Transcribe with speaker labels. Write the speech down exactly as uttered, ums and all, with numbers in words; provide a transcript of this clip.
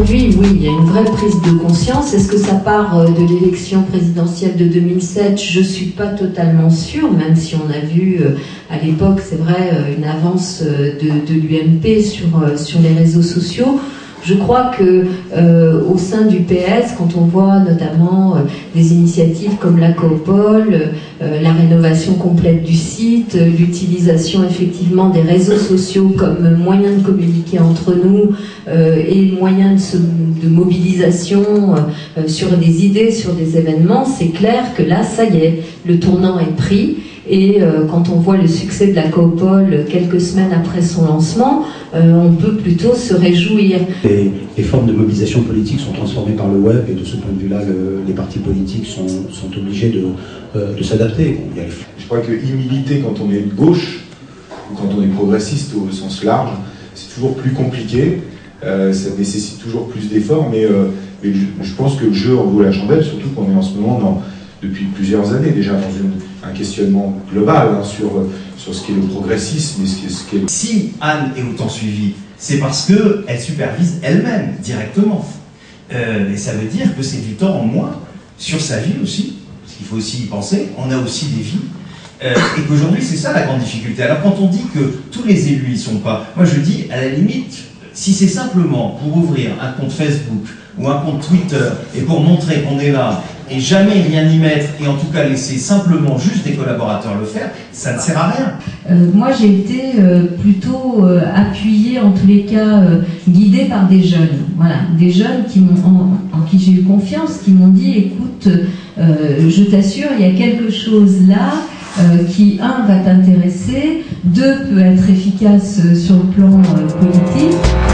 Speaker 1: aujourd'hui, oui, il y a une vraie prise de conscience. Est-ce que ça part de l'élection présidentielle de deux mille sept? Je ne suis pas totalement sûre, même si on a vu à l'époque, c'est vrai, une avance de, de l'U M P sur, sur les réseaux sociaux. Je crois que euh, au sein du P S, quand on voit notamment euh, des initiatives comme la Coopole, euh, la rénovation complète du site, euh, l'utilisation effectivement des réseaux sociaux comme moyen de communiquer entre nous euh, et moyen de, se, de mobilisation euh, sur des idées, sur des événements, c'est clair que là, ça y est, le tournant est pris. Et euh, quand on voit le succès de la Coopole quelques semaines après son lancement, euh, on peut plutôt se réjouir.
Speaker 2: Les, les formes de mobilisation politique sont transformées par le web et de ce point de vue-là, le, les partis politiques sont, sont obligés de, euh, de s'adapter. Bon,
Speaker 3: je crois que y militer quand on est de gauche ou quand on est progressiste au sens large, c'est toujours plus compliqué, euh, ça nécessite toujours plus d'efforts, mais, euh, mais je, je pense que le jeu en vaut la chandelle, surtout qu'on est en ce moment dans, depuis plusieurs années déjà dans une, un questionnement global hein, sur, sur ce qu'est le progressisme et ce qu'est... Ce qu'est...
Speaker 4: Si Anne est autant suivie, c'est parce qu'elle supervise elle-même directement. Euh, et ça veut dire que c'est du temps en moins sur sa vie aussi, parce qu'il faut aussi y penser, on a aussi des vies, euh, et qu'aujourd'hui c'est ça la grande difficulté. Alors quand on dit que tous les élus y sont pas, moi je dis à la limite, si c'est simplement pour ouvrir un compte Facebook ou un compte Twitter et pour montrer qu'on est là et jamais rien y mettre et en tout cas laisser simplement juste des collaborateurs le faire, ça ne sert à rien.
Speaker 1: Euh, moi j'ai été euh, plutôt euh, appuyée, en tous les cas euh, guidée par des jeunes, voilà, des jeunes qui m'ont, en, en qui j'ai eu confiance, qui m'ont dit écoute, euh, je t'assure, il y a quelque chose là euh, qui, un, va t'intéresser, deux, peut être efficace sur le plan euh, politique.